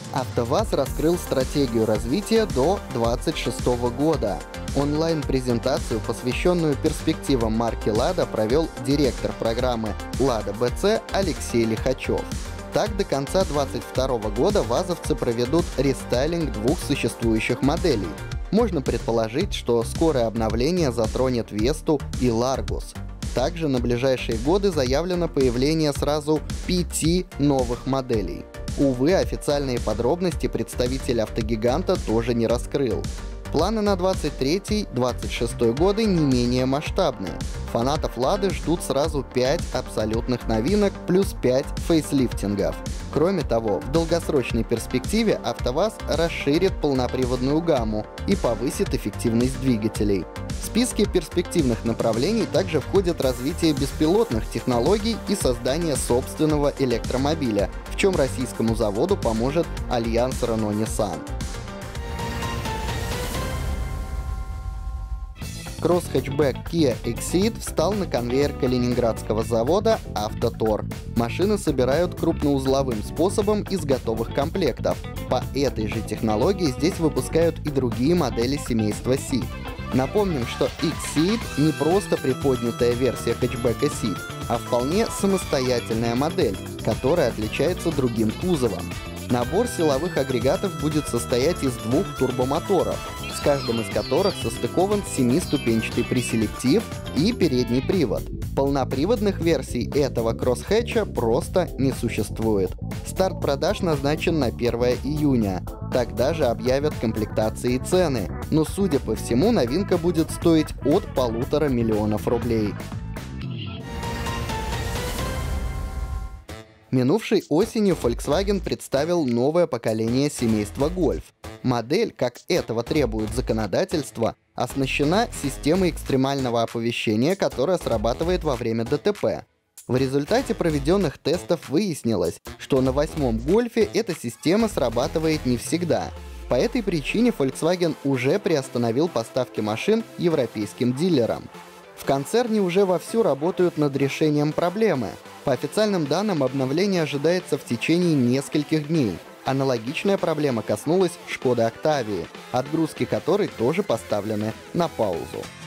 АвтоВАЗ раскрыл стратегию развития до 2026 года. Онлайн-презентацию, посвященную перспективам марки «Лада», провел директор программы «Лада БЦ» Алексей Лихачев. Так, до конца 2022 года вазовцы проведут рестайлинг двух существующих моделей. Можно предположить, что скорое обновление затронет Весту и Ларгус. Также на ближайшие годы заявлено появление сразу 5 новых моделей. Увы, официальные подробности представитель автогиганта тоже не раскрыл. Планы на 23-26 годы не менее масштабные. Фанатов «Лады» ждут сразу 5 абсолютных новинок плюс 5 фейслифтингов. Кроме того, в долгосрочной перспективе АвтоВАЗ расширит полноприводную гамму и повысит эффективность двигателей. В списке перспективных направлений также входит развитие беспилотных технологий и создание собственного электромобиля, в чем российскому заводу поможет альянс Renault-Nissan. Кросс-хэтчбэк Kia Exceed встал на конвейер калининградского завода «Автотор». Машины собирают крупноузловым способом из готовых комплектов. По этой же технологии здесь выпускают и другие модели семейства Ceed. Напомним, что Exceed не просто приподнятая версия хэтчбека Ceed, а вполне самостоятельная модель, которая отличается другим кузовом. Набор силовых агрегатов будет состоять из двух турбомоторов, с каждым из которых состыкован 7-ступенчатый преселектив и передний привод. Полноприводных версий этого кроссхэтча просто не существует. Старт продаж назначен на 1 июня. Тогда же объявят комплектации и цены, но, судя по всему, новинка будет стоить от 1,5 миллиона рублей. Минувшей осенью Volkswagen представил новое поколение семейства Golf. Модель, как этого требует законодательство, оснащена системой экстремального оповещения, которая срабатывает во время ДТП. В результате проведенных тестов выяснилось, что на 8-м Гольфе эта система срабатывает не всегда. По этой причине Volkswagen уже приостановил поставки машин европейским дилерам. В концерне уже вовсю работают над решением проблемы. По официальным данным, обновление ожидается в течение нескольких дней. Аналогичная проблема коснулась Шкоды Октавии, отгрузки которой тоже поставлены на паузу.